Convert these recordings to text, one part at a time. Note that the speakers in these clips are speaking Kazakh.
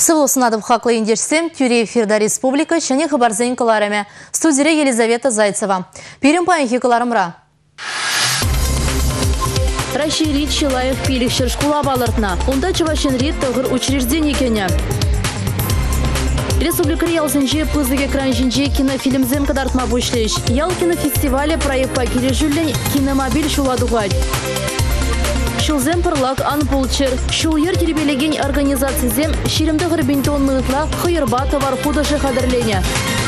Сывлосынадып хақлы ендешсем, Тюре эфирда республика және хабарзен кылараме. Студире Елизавета Зайцева. Перем паенхи кыларымра. Раширит Шилаев пиликшер школа балыртна. Онда Чувашинрит тығыр учреждение кене. Республика ялзынже пызыге кранжинже кинофильмзен кадартма бушлеш. Ял кинофестивале проекта кележүлен киномобиль шуладугать. Шулзем пырлак анпулчер. Шулер тербелеген организациязем ширимді ғырбентон мытла хыйырба товар худышы қадырлене.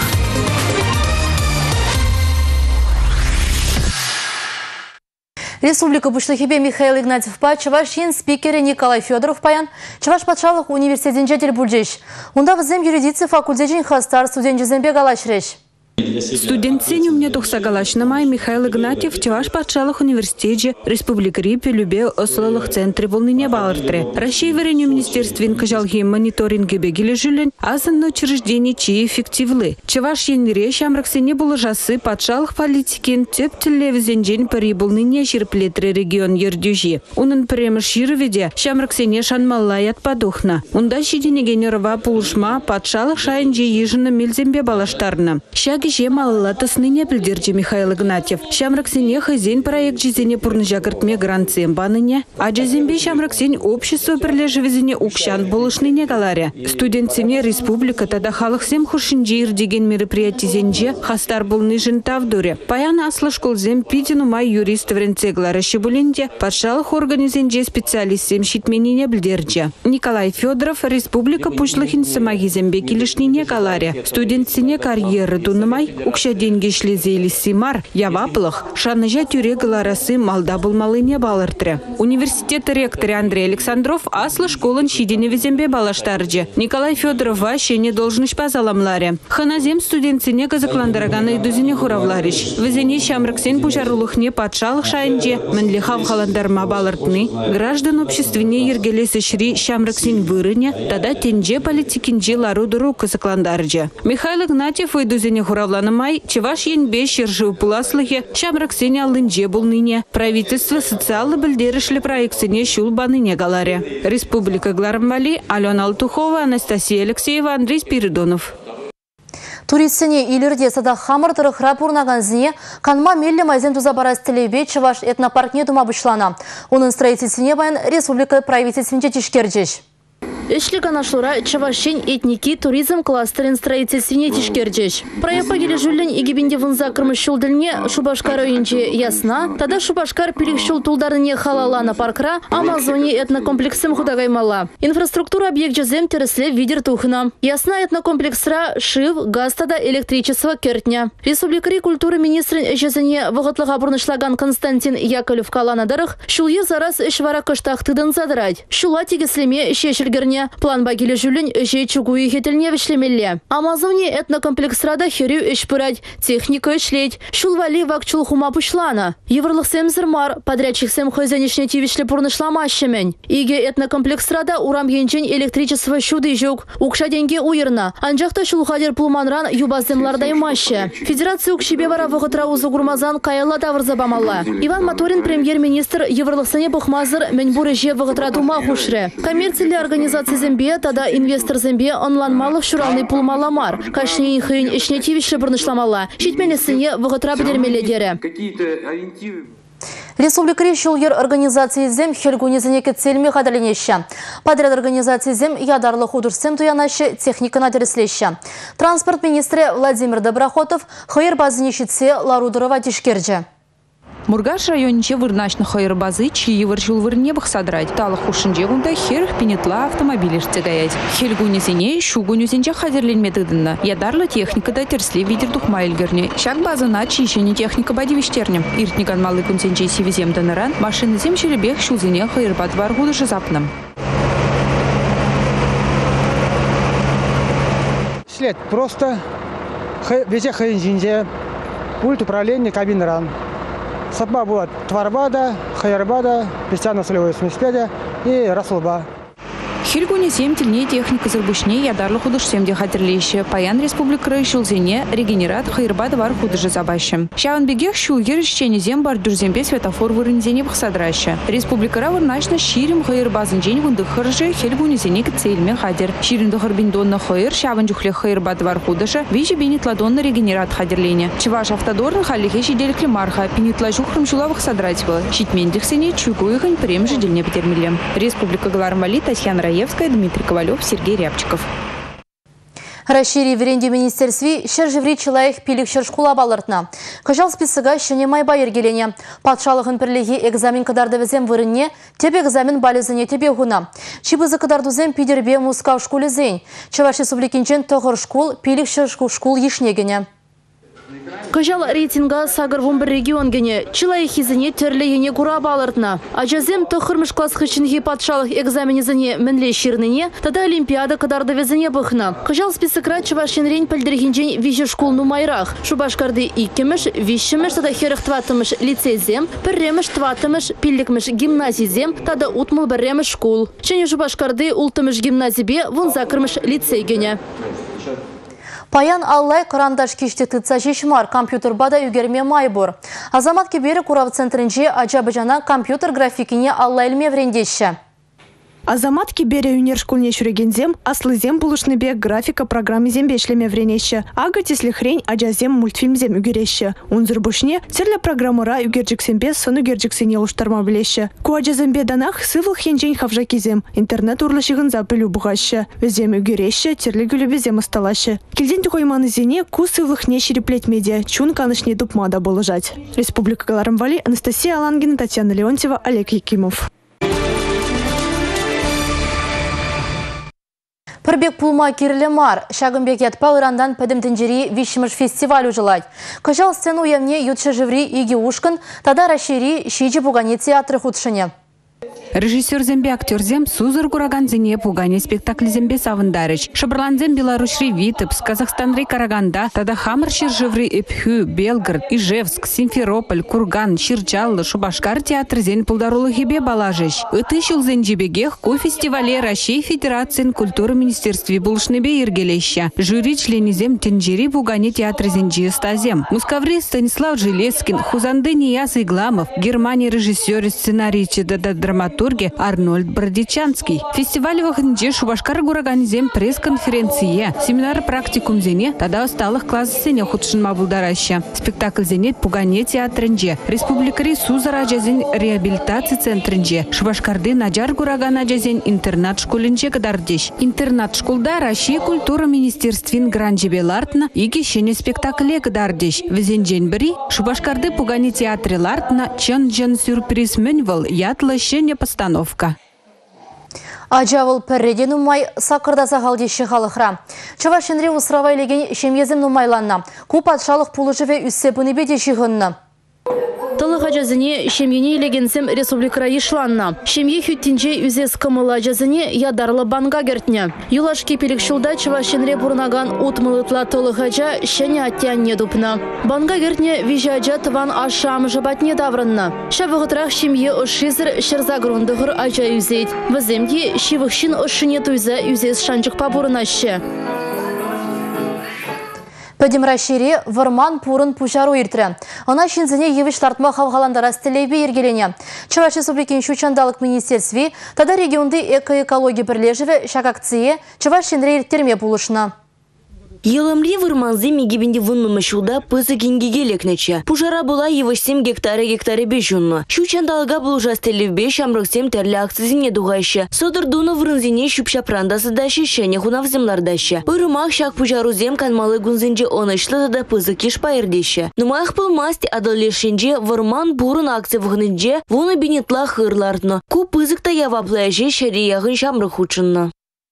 Республика Бушлыхебе Михаил Игнатьев па, Чавашин спикері Николай Федоров паян, Чаваш патшалық университетен жетел бүлжеш. Онда візем юридиция факультетен хастар студент жүзембе галашреш. Студент сенюмне тухсагалашнамай Михаил Игнатьев Чаваш патшалық университете Республика Рипе Любе ослалых центре волныне балыртре. Россия вереню министерствен кажалги мониторинге бегили жилен, азанно учреждение чьи эффективлы. Чаваш енре шамраксене булажасы патшалық политикен теп телевизенжен парибулныне ширплетре регион ердюжи. Унын премеш ширведе шамраксене шанмаллаят падухна. Унда шидинегенерова пулышма патшалық шайынже ежіні мельзембе балаштарна. Малла тасныне білдерде Михаил Игнатьев. Шамраксене хозяин проект жизни пурныжагыртме гранцием баныне, а джазембе шамраксен общество прилежевизине укшан булышныне галаре. Студентсене республика тада халықсем хушинжир деген мероприятизенже хастар булны жинтавдуре. Паяна аслы школзем пидину май юрист вренцеглары шибулинде патшалық организенже специалистсем шитменине білдерде. Николай Федоров республика пушлыхин самагизембе килишнине галаре. Студентсене карьеры дунымай укша деньги шлезели симар, яваплых, шаныжа тюре галарасы малда булмалыне балыртре. Университет ректоры Андрей Александров аслы школын шидине везембе балаштарджи. Николай Федоров ващене должность пазаламларе. Ханазем студентсене казакландараганы идузине хуравлариш. Везене шамраксен пужарулыхне патшалық шайынже, мінлихав халандарма балыртны, граждан общественне ергелесі шри шамраксен вырыне, тада тенже политикинже лару-дуру казакландарджи. Михаил Игнатьев идузине хуравланымай, Чаваш енбе шержу пуласлыхе, шамраксене алынже булныне. Правительство социалы білдерішлі проектсене шул баныне галаре. Республика Гларамбали, Алена Алтухова, Анастасия Алексеева, Андрей Спиридонов. Туристсене илерде сада хамыртыры храпурнаган зіне канма мелле майзен тузабарас телебе Чаваш этнопаркне тума бұшлана. Оның строительсене баян республика правительственде тишкерджеш. Эшлик анашлура Чавашин этники туризм кластерин строительстве тишкерджеш. Проекта кележүлен егебенде вынза кырмышшылдылне Шубашкар ойынче ясна, тада Шубашкар перекшул тулдарыне халалана паркра Амазоне этнокомплексым худагаймала. Инфраструктура объект жезем тересле видер тухна. Ясна этнокомплексра шив, газ тада электричество кертня. Республикари культуры министрин жезене вғытлыға бұрнышлаган Константин Яковлев каланадарых шуле зарас ішвара кыштақтыдын задырать. Шула тегеслеме шешілгерне. План багиле жүлін жей чугуи хетіліне вішлемелі. Амазоне этнокомплексрада херю ішпырать, техника ішлеть, шулвали вакчул хума пушлана. Еврлықсем зірмар, подрядчиксем хозянишне тивишле пурнышламащемен. Иге этнокомплексрада урам енчен электричество шуды жүк, укша деньги уйырна. Анжақта шулхадер пулманран юбаземлардай маще. Федерация укшибе вара вғытра узу гурмазан кайылла давырза бамалла. Иван Моторин премьер-министр Еврлықсене бұхмазыр менбуры же вғытра дума хушре. Коммерциялі организация зембе, тада инвестор зембе онланмалық шуралный пулмаламар. Кашни инхын ишне тивишлі бұрнышламала. Шитменесіне вғытра бідермеледері. Республика Ришулгер организации зем хельгунезене кетсельме қадалинеща. Подряд организации зем ядарлы худырсем туянашы техника надерслеща. Транспорт министрі Владимир Доброхотов хайыр базынешітсе Ларудырова тишкерджі. Мургаш районче вырначны хайыр базы, чьи выршул вырне бахсадрать. Талых ушынже гунда хер пинетла автомобилеште гаять. Хельгунезене шугунезенче хадерленмедыдынна. Ядарлы техника да терсли видер тухмайлгерне. Шак базына чищене техника бадивиштерне. Иртникан малы кунсенче сивизем данаран, машины зем черебех шулзене хайыр бад варгудышы запным. След просто везде хайынжинде пульт управления кабины ран. Сапма была Тварбада, Хайарбада, Пестяно-солевое смеспеда и Расулба. Хельгунесем тельне техника зарбушне ядарлы худышсемде хатерлейші. Паян республикары шулзене регенерат хайырбады бар худыжы забашы. Шаван бегех шулгер ищенезем бар дурзембе светофор вырынзене бақсадраща. Республикара вырнашна ширим хайырбазын жень вынды хыржы хельгунесене кцельме хадер. Ширинды хырбиндонна хайыр шаван жухле хайырбады бар худыжы вижи бенитладонна регенерат хадерлене. Чываш автодорны халихе шиделькли марха пенитла жухрым жула бақсадрать был. Щитмендихсене чугуйхань прем жидельне потермелем. Республика Галармали, Татьяна Раевская, Дмитрий Ковалев, Сергей Рябчиков. Расшири веренде министерстви шержеври чылайых пилик шершкула балыртна. Кажал списыга шыне майба ергелене. Патшалығын пірлігі экзамен кадардывізем вырынне, тебе экзамен балезіне тебе гуна. Чибызы кадардузем пидербе мускав шкулы зейн. Чаваш республикинчен тоғыр шкул, пилик шершку шкул ешнегене. Кажал рейтинга сагыр вумбір регион гене, чылай хизіне терлі ене кура балыртна. Ажазем тоқырмыш класс хычынги патшалық экзаменезіне мінле ширныне, тада олимпиада кадардывезіне бұхна. Кажал списыкра чывашын рейн пілдіргенжен виже шкул нумайрақ. Шубашкарды иккеміш, вишіміш, тада херіх тватымыш лицейзем, пірреміш тватымыш, пиллікміш гимназизем, тада утмыл бірреміш шкул. Чене шубашкарды ултымыш гимназибе вунзакырмыш лицей гене. Паян аллай қырандаш кешті тұтса жешмар компьютер бада үгерме майбор. Азамат кебері Курав центрінже ажабыжана компьютер графикине аллай ілме врендеші. Азамат кибере юнер школьне шурегензем, аслызем булышныбе графика программе зембешлеме вренеще. Ага тесли хрень аджазем мультфильмзем үгереще. Унзыр бушне терле программыра үгерджиксембе сын үгерджиксене уштарма білеще. Ку аджазембе данах сывыл хенжен хавжакизем. Интернет урлышығын запылю бұғаще. Өзем үгереще терле гүлебезем ысталаще. Келден түгойманы зене ку сывлыхне шереплетмеде. Чун канышне дупмада болыжать. Республика Галармвали, Анастасия Алангина, Татьяна Леонтьева, Олег Якимов. Пірбек пулма кирлі мар. Шагымбек ятпа Ирандан пәдімтінжері вишіміш фестиваль ұжылайды. Кажал сцену емне ютшы живри иги ушкын, тада рашири шиджи бугане театры худшыне. Режиссер зембе актер сузыр кураган зене пугане спектакль зембе савындарыч. Шабырланзем Беларусьри Витебск, Казахстанри Караганда, тада хамыр шержеври Эпхю, Белгород, Ижевск, Симферополь, Курган, Ширчаллы, Шубашкар театр зен пулдарулы хебе балажыш. Ытышыл зен жебегех ку фестивале России Федерациян культуры министерстве булшнебе ергелеща. Жюри членизем тенджери пугане театр зен жиестазем. Мускаври Станислав Железкин, Хузанды Нияс Игламов, Германия режиссер и сценарийчи драматурги Арнольд Бродичанский. Фестиваль вахнде Шубашкар гураганизем пресс-конференция, семинар практикум зене, тада осталых класс зене худшин мабулдараща. Спектакль зенет пугане театрынже, республикари Сузара жазен реабилитации центрынже, Шубашкарды Наджар гурагана жазен интернат школынже кадардеш. Интернат школда Россия культура министерствин гранжебе лартна и кишене спектакле кадардеш. Везенжен бери Шубашкарды пугане театре лартна чын сюрприз мөнвал ятлы шене постановка. Ажавыл пірреден умай сақырда сағалдеші қалықра. Чавашынре ұсырава елеген шемезім нумайланна. Ку патшалық пулы живе үссе бұны беде жиғынна. Тылыға жазыне шемьене елегенсем республикара ешланна. Шемье хүттінже үзес кымыла жазыне ядарлы банга гертне. Юлаш кепелік шылда чывашенре бұрнаган утмылытла тылыға жа шәне аттянне дупна. Банга гертне вижаджа тыван ашам жабатне даврынна. Шавығытрақ шемье ұшызыр шырзагрундығыр ажа үзейд. Віземге шивықшын ұшыне туйза үзес шанчық пабурынашы. Пәдім рашири варман пурын пужару иртірі. Она шинзіне евіш тартма хавғаландара стелейбе ергелене. Чаваш республикин шучандалық министерстви, тада регионды эко-экология бірлежіві шакакция Чаваш шинре ирттерме пулышына. Елымли вырманзы мегебенде вынмымышуда пызы кенгеге лекнече. Пужара была его 7 гектары бешунна. Шучандалга был ужастелевбе шамрыксем терлі акцизине дугайшы. Содыр дуны вырынзине шупшапрандасы даши шене хунавземлардаща. Пырымақ шак пужарузем канмалы гунзинже онышлы да пызы киш пайырдеща. Нумаях был масти адалешинже вырман бурын акция вғынынже вуны бенетла хырлардны. Ку пызыкта яваплаяже шариягын шамрык худшынна.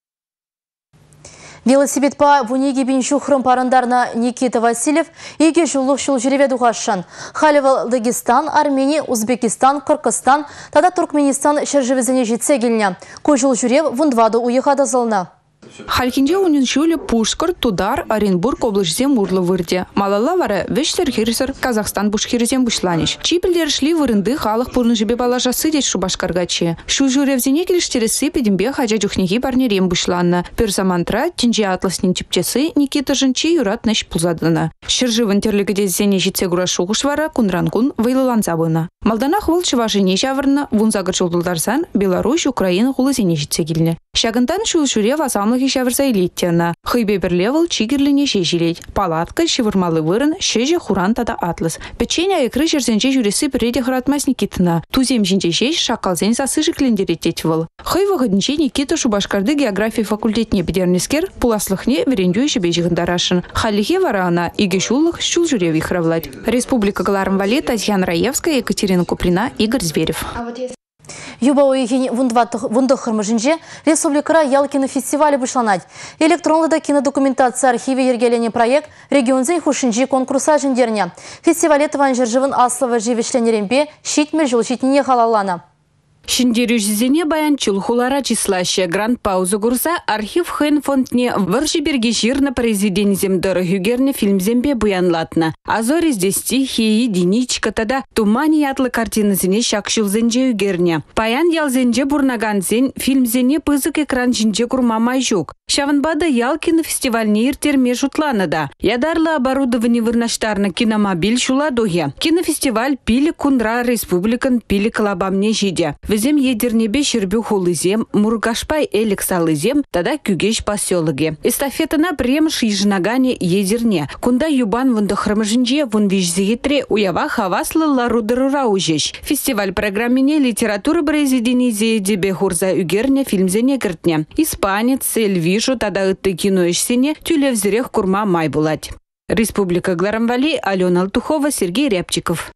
Велосипедпа вунеге беншу хрымпарындарна Никита Васильев еге жулық шул жүреведу ғашын. Халивал Дагестан, Армения, Узбекистан, Кыргызстан, тада Туркменистан шержевізіне жетсе келіне. Көй жул жүрев вундвады уйықады зылны. Халькинде униншуле Пушкар, Тудар, Оренбург облачзем урлы вырде. Малала вара вештер хирсер Казахстан бушхирзем бушланиш. Чипелдер шли вырынды халық пурны жебе балажа сыдет шубашкаргачи. Шу журевзене келиштересы педембе хажа жухнеги барнерем бушланна. Перзамантра тинже атласнин чипчесы Никита Жинчи юрат неш пулзадына. Шыржывын терлігіде зене житсе гурашуғышвара кунранкун вайлыланзабына. Малданах выл шывашыне жавырна вунзагыр жолдылдарсан Беларусь, Украина хулы зене житсе келіне. Шагынтан шул-шуре васамлығы шавырса илеттена. Хыйбе бірлевыл чигірліне шешілет. Палатка, шывырмалы вырын, шеже хуран тада атлас. Печене айкры жерзенже жүресі біреде хыратмас Никитына. Тузем жинже шеш шақалзен сасы клендереттет выл. Хый вағыдынче Никита Шубашкарды география факультетіне бедернескер, пуласлықне верендю жібе жығындарашын. Халихе варана, иге шуллық шул жүре вихравлать. Республика Галарм Вале, Татьяна Раевская, Екатерина Куприна, Игорь Зверев. Юба уйгени вундық хырмыжынже республикара ял кинофестивалі бұшланад. Электронлыда кинодокументация архиве ергелене проект регионзен хушинжи конкурса жіндеріне. Фестивале тыван жыржывын аслова живешленеренбе шитмер жыл шитіне халалана. Шиндерю жизене баянчыл хулара числаще гранд паузу гурса архив хэн фондне варшиберге жирна произведензем дыры хюгерне фильмзембе буянлатна. Азори здесь стихи, единичка, тада тумани ятлы картины зене шакшил зенже югерне. Паян ял зенже бурнаган зен фильмзене пызык экран жинже курмамай жук. Шаванбада ял кинофестивальне иртерме жутланада. Ядарлы оборудование вырнаштарна киномобиль шуладуге. Кинофестиваль пили кундра республикан пили колобамне жиде. Везем едернебе шербю хулызем, Мургашпай элексалызем, тада күгеш поселоге. Эстафетана прем шижнагане едерне. Кунда юбан вундахрмыжинже вунвижзегетре уява хаваслы ларудырура ужеш. Фестиваль программине литературы произведений зеедебе хурза үгерне фильмзене гертне. Испанец, Эльвижу, тада ытты киноэшсене тюлевзерех курма май булать. Республика Галарм-Вале, Алена Алтухова, Сергей Рябчиков.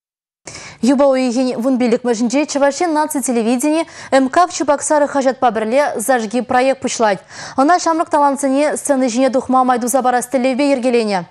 Юба уйгени вунбилик мәжінже Чавашен наци телевидение МК в Чубаксары хажат пабірле зажги проект пушлать. Она шамрық таланцыне сцены жіне духма майду забарас телевбе ергелене.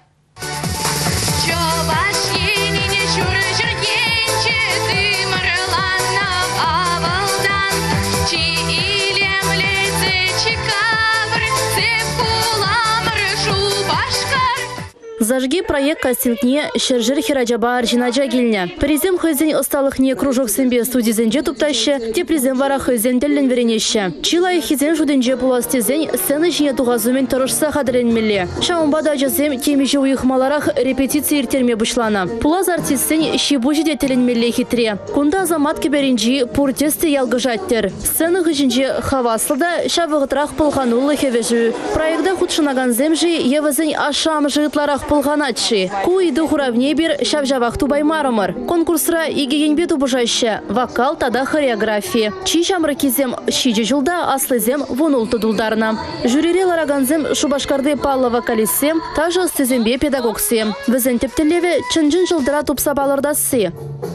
Зажги проект кастингне шержир хираджаба аржинаджа гильня. Призем хызен осталых не кружок сэмбе студизенже туптаще, те призем вара хызен теллен веренеще. Чила и хизен жуденже пуластизен сцены жіне туғазумен тұрышса қадыренмелі. Шаумбада жазем темежі уйықмаларах репетиции иртерме бұшлана. Пулаз артистен шибужиде теленмелі хитре. Кунда азамат кеберинжи пуртесті ялгыжаттер. Сцены хыжинже хаваслыда шавығытрах пылғанулы хевежу. Проекта худшынаган земжи евазен ашам жытларах пылғанатши. Куиды хуравне бир шавжавақ тубаймарымыр. Конкурсра игегенбе тубыжаще. Вокал тада хореография. Чи жамры кезем шиджи жылда аслызем вунулты дулдарна. Жюрире лараганзем Шубашкарды паллы вокалистсем, тажы стезембе педагогсем. Візен тептелеве чынжын жылдыра тупсабалырдасы.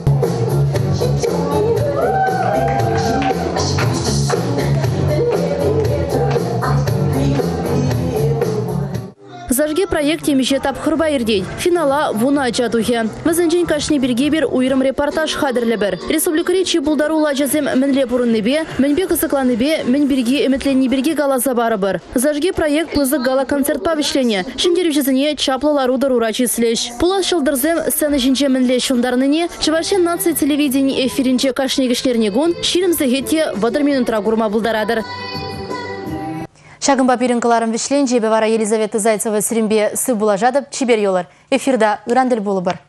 Зажги проект темеше тапхырба ирдей. Финала вуна ажадухе. Вазанжин кашни бирге бир уйрым репортаж хадырлебер. Республика речи булдарула жазем мінле бұрынныбе, мінбе кысықланыбе, мін бирге эметлени бирге галаза барыбыр. Зажги проект плызык гала концерт павишлене. Шиндерю жазыне чаплалару дарура числеш. Пулас шылдырзем сцены жинже мінле шундарныне, Чавашен наци телевидение эфиринче кашни гишнернегун, ширим загетте вадыр минутра гурма булдарадыр. Шагымба пиринкаларым вишленже бевара Елизавета Зайцева сиримбе сы булажадып чибер йолар. Эфирда Ирандел булыбыр.